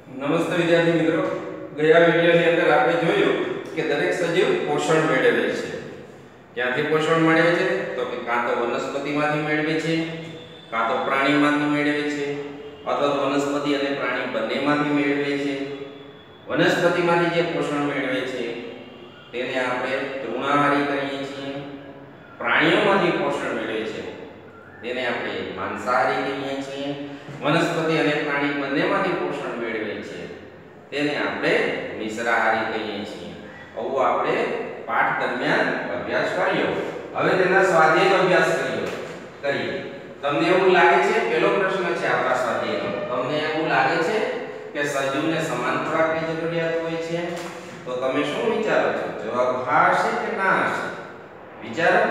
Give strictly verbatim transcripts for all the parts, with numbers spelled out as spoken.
નમસ્તે વિદ્યાર્થી મિત્રો, ગયા વિડિયોની અંદર આપણે જોયું કે દરેક સજીવ પોષણ મેળવે છે. ક્યાંથી પોષણ મેળવે છે? તો કે કાં તો વનસ્પતિમાંથી મેળવે છે, કાં તો પ્રાણીમાંથી મેળવે છે, અથવા તો વનસ્પતિ અને પ્રાણી બંનેમાંથી મેળવે છે. વનસ્પતિમાંથી જે પોષણ મેળવે છે તેને આપણે તૃણાહારી કહીએ છીએ. પ્રાણીઓમાંથી પોષણ મેળવે છે તેને આપણે માંસાહારી કહીએ છીએ. વનસ્પતિ અને પ્રાણી બંનેમાંથી પોષણ મેળવે છે તેને આપણે મિશ્રાહારી કહીએ છીએ. આવું આપણે પાઠ દરમિયાન અભ્યાસ કર્યો. હવે તેના સ્વાધ્યાયનો અભ્યાસ કર્યો કરીએ. તમને એવું લાગે છે, પહેલો પ્રશ્ન છે આપણા સ્વાધ્યાયનો, તમને એવું લાગે છે કે સજીવને સમાન ખોરાકની જરૂરિયાત હોય છે? તો તમે શું વિચારો છો? જવાબ હા હશે કે ના હશે? વિચારો.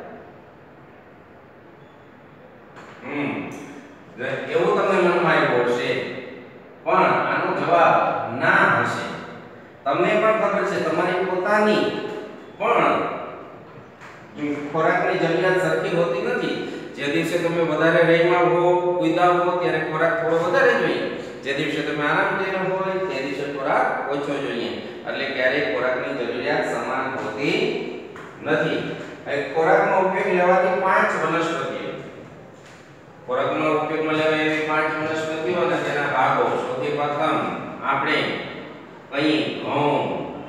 હમ એવું તમને મનમાં આવ્યું હશે, પણ આનો જવાબ ના હશે. તમને પણ ખબર છે તમારી પોતાની પણ ખોરાકની જરૂરિયાત સરખી હોતી નથી. જે દિવસે તમે વધારે રહીમાં હો, કૂદા હો, ત્યારે ખોરાક થોડો વધારે જોઈએ. જે દિવસે તમે આરામ કર્યો હોય તે દિવસે ખોરાક ઓછો જોઈએ. એટલે ક્યારેય ખોરાકની જરૂરિયાત સમાન હોતી નથી. હવે ખોરાકનો ઉપયોગ લેવાતી પાંચ વનસ્પતિઓ ખોરાકનો ઉપયોગમાં લેવાય એવી પાંચ વનસ્પતિઓ અને તેના ભાગો. સૌથી પ્રથમ આપણે કઈ ઘઉં.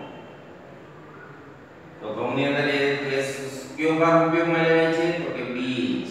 તો ઘઉંની અંદર એ કયો ભાગ ઉપયોગમાં લેવાય છે? તો કે બીજ.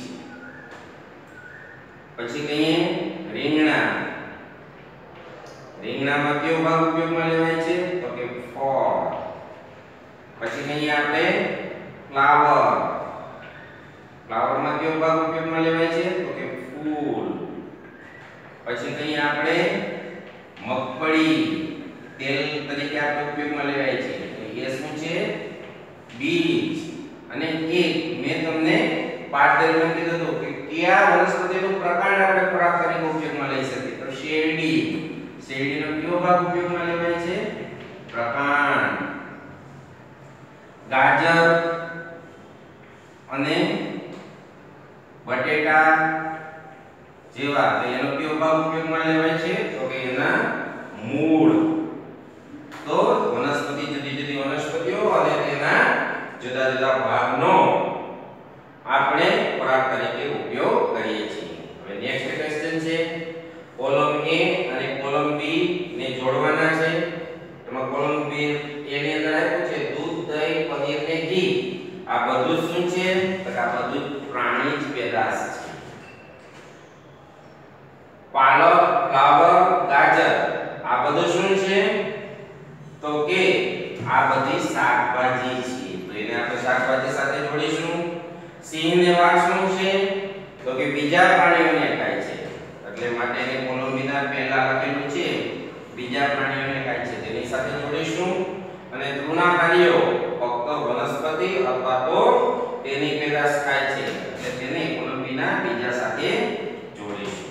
પછી કહીએ રીંગણા. રીંગણામાં કયો ભાગ ઉપયોગમાં લેવાય છે? તો કે ફળ. પછી કહીએ આપણે ફ્લાવર. ફ્લાવરમાં કયો ભાગ ઉપયોગમાં લેવાય છે? તો કે ફૂલ. પછી કહીએ આપણે મગફળી. તેલ તરીકે આપણે ઉપયોગમાં લેવાય છે. એ શું છે? બીજ. અને એક મેં તમને પાઠ દરમિયાન કીધું હતું કે કયા વનસ્પતિનું પ્રકાંડ આપણે ખોરાક તરીકે ઉપયોગમાં લઈ શકીએ. તો શેરડી. શેરડીનો કયો ભાગ ઉપયોગમાં લેવાય છે? પ્રકાંડ. ગાજર અને બટેટા જેવા તો એનો કયો ભાગ ઉપયોગમાં લેવાય છે? તો કે એના મૂળ. તો વનસ્પતિ જુદી જુદી વનસ્પતિઓ અને તેના જુદા જુદા ભાગનો આપણે ખોરાક તરીકે ઉપયોગ કરીએ છીએ. હવે નેક્સ્ટ ક્વેશ્ચન છે, કોલમ A અને કોલમ B ને જોડવાના છે. એમાં કોલમ B A ની અંદર આપ્યું છે દૂધ, દહીં, પનીર ને ઘી. આ બધું શું છે? તો આ બધું પ્રાણી જ પેદાશ છે. પાલક, ફ્લાવર, ગાજર આ બધું શું છે? તો કે આ બધી શાકભાજી છે. તો એને આપણે શાકભાજી સાથે જોડીશું. સિંહ ને વાઘ શું છે? તો કે બીજા પ્રાણીઓને ખાય છે. એટલે માટે એને કોલમ B ના પહેલા લખેલું છે બીજા પ્રાણીઓને ખાય છે, તેની સાથે જોડીશું. અને તૃણાહારીઓ ફક્ત વનસ્પતિ અથવા તો તેની પેદાશ ખાય છે, એટલે તેને કોલમ B ના બીજા સાથે જોડીશું.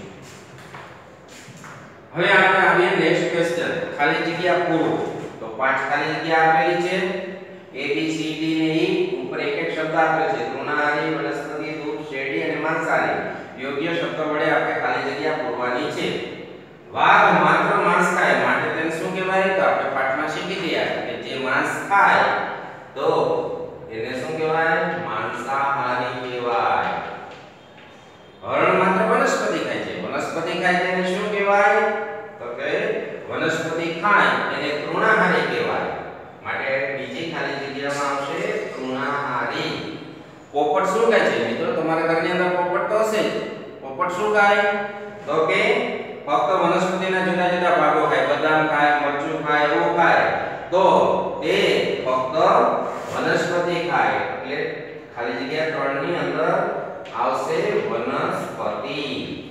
હવે આપણે આવીએ નેક્સ્ટ ક્વેશ્ચન, ખાલી જગ્યા પૂરો. તો પાંચ ખાલી જગ્યા આપેલી છે A B C D ને E. ઉપર એક એક શબ્દ આપેલ છે, તૃણાહારી, વનસ્પતિ, દૂધ, શેરડી અને માંસાહારી. યોગ્ય શબ્દ વડે આપણે ખાલી જગ્યા પૂરવાની છે. વાઘ માત્ર માંસ ખાય માટે તેને શું કહેવાય? તો આપણે પાઠમાં શીખી ગયા કે જે માંસ ખાય તો એને શું કહેવાય? માંસાહારી કહેવાય. હરણ માત્ર વનસ્પતિ ખાય છે. વનસ્પતિ ખાય તેને શું કહેવાય? તો કે વનસ્પતિ ખાય એને તૃણાહારી કહેવાય. માટે બીજી ખાલી જગ્યામાં આવશે તૃણાહારી. પોપટ શું ખાય છે? મિત્રો તમારા ઘરની અંદર પોપટ તો હશે જ. પોપટ શું ખાય? તો કે ફક્ત વનસ્પતિના જુદા જુદા ભાગો ખાય. બદામ ખાય, મરચું ખાય, એવું ખાય. તો તે ફક્ત વનસ્પતિ ખાય. એટલે ખાલી જગ્યા ત્રણ ની અંદર આવશે વનસ્પતિ.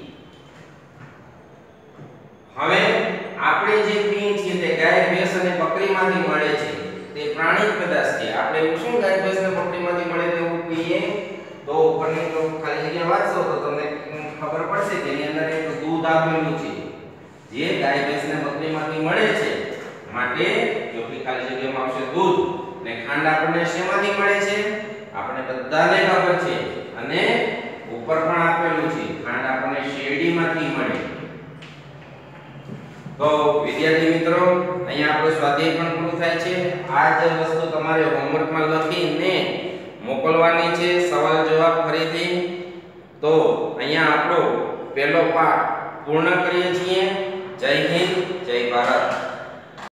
હવે આપણે જે પીણ છે તે ગાય, ભેંસ અને બકરીમાંથી મળે છે. તે પ્રાણી પેદાશ છે. આપણે એવું શું ગાય, ભેંસ અને બકરીમાંથી મળે તેવું પીએ? તો ઉપરની તો ખાલી જગ્યા વાંચશો તો તમને ખબર પડશે કે એની અંદર એક દૂધ આપેલું છે જે ગાય, ભેંસ અને બકરીમાંથી મળે છે. માટે ચોથી ખાલી જગ્યામાં આવશે દૂધ. ને ખાંડ આપણને શેમાંથી મળે છે? આપણે બધાને ખબર છે. અને ઉપર પણ આપેલું છે ખાંડ આપણને શેરડીમાંથી મળે. તો વિદ્યાર્થી મિત્રો અહીંયા આપણો સ્વાધ્યાય પણ પૂરું થાય છે. આ જે વસ્તુ તમારે હોમવર્કમાં લખીને મોકલવાની છે, સવાલ જવાબ ફરીથી. તો અહીંયા આપણો પહેલો પાઠ પૂર્ણ કરીએ છીએ. જય હિન્દ, જય ભારત.